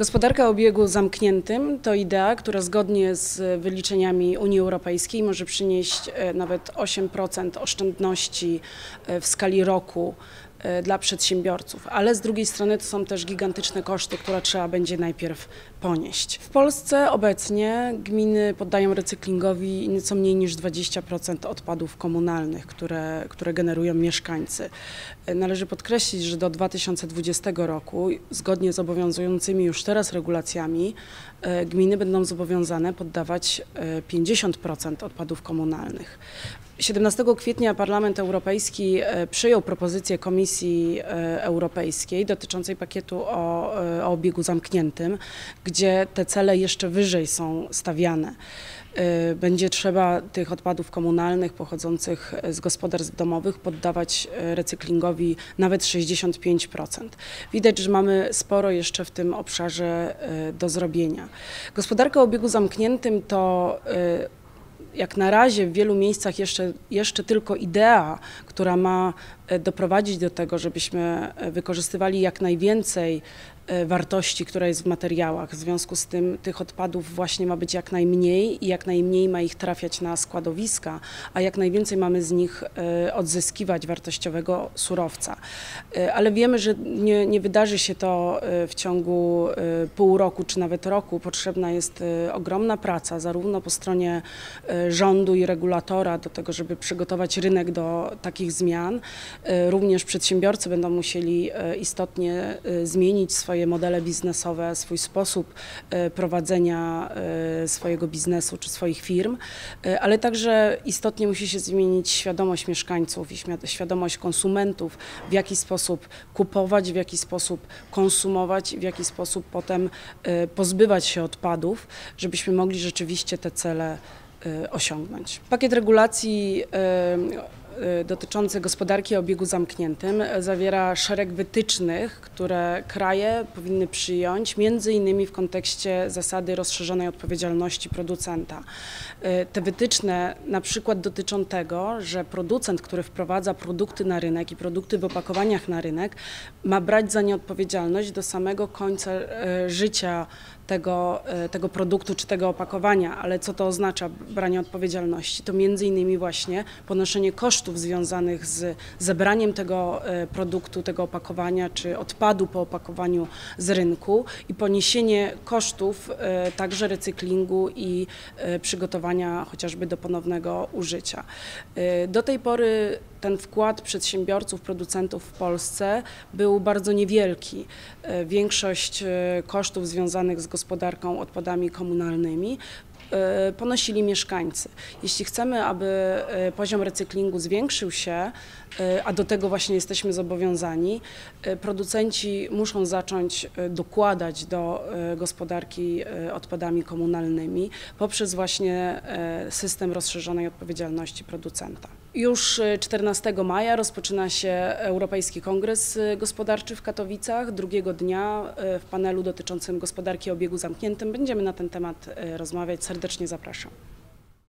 Gospodarka o obiegu zamkniętym to idea, która zgodnie z wyliczeniami Unii Europejskiej może przynieść nawet 8% oszczędności w skali roku dla przedsiębiorców, ale z drugiej strony to są też gigantyczne koszty, które trzeba będzie najpierw ponieść. W Polsce obecnie gminy poddają recyklingowi nieco mniej niż 20% odpadów komunalnych, które generują mieszkańcy. Należy podkreślić, że do 2020 roku, zgodnie z obowiązującymi już teraz regulacjami, gminy będą zobowiązane poddawać 50% odpadów komunalnych. 17 kwietnia Parlament Europejski przyjął propozycję Komisji Europejskiej dotyczącej pakietu o obiegu zamkniętym, gdzie te cele jeszcze wyżej są stawiane. Będzie trzeba tych odpadów komunalnych pochodzących z gospodarstw domowych poddawać recyklingowi nawet 65%. Widać, że mamy sporo jeszcze w tym obszarze do zrobienia. Gospodarka o obiegu zamkniętym to jak na razie w wielu miejscach jeszcze tylko idea, która ma doprowadzić do tego, żebyśmy wykorzystywali jak najwięcej wartości, która jest w materiałach. W związku z tym tych odpadów właśnie ma być jak najmniej i jak najmniej ma ich trafiać na składowiska, a jak najwięcej mamy z nich odzyskiwać wartościowego surowca. Ale wiemy, że nie wydarzy się to w ciągu pół roku czy nawet roku. Potrzebna jest ogromna praca zarówno po stronie rządu i regulatora do tego, żeby przygotować rynek do takich zmian. Również przedsiębiorcy będą musieli istotnie zmienić swoje modele biznesowe, swój sposób prowadzenia swojego biznesu czy swoich firm, ale także istotnie musi się zmienić świadomość mieszkańców i świadomość konsumentów, w jaki sposób kupować, w jaki sposób konsumować i w jaki sposób potem pozbywać się odpadów, żebyśmy mogli rzeczywiście te cele osiągnąć. Pakiet regulacji dotyczący gospodarki o obiegu zamkniętym zawiera szereg wytycznych, które kraje powinny przyjąć, między innymi w kontekście zasady rozszerzonej odpowiedzialności producenta. Te wytyczne na przykład dotyczą tego, że producent, który wprowadza produkty na rynek i produkty w opakowaniach na rynek, ma brać za nie odpowiedzialność do samego końca życia tego produktu czy tego opakowania. Ale co to oznacza branie odpowiedzialności? To między innymi właśnie ponoszenie kosztów związanych z zebraniem tego produktu, tego opakowania czy odpadu po opakowaniu z rynku i poniesienie kosztów także recyklingu i przygotowania chociażby do ponownego użycia. Do tej pory ten wkład przedsiębiorców, producentów w Polsce był bardzo niewielki. Większość kosztów związanych z gospodarką odpadami komunalnymi ponosili mieszkańcy. Jeśli chcemy, aby poziom recyklingu zwiększył się, a do tego właśnie jesteśmy zobowiązani, producenci muszą zacząć dokładać do gospodarki odpadami komunalnymi poprzez właśnie system rozszerzonej odpowiedzialności producenta. Już 14 maja rozpoczyna się Europejski Kongres Gospodarczy w Katowicach. Drugiego dnia w panelu dotyczącym gospodarki o obiegu zamkniętym będziemy na ten temat rozmawiać. Serdecznie zapraszam.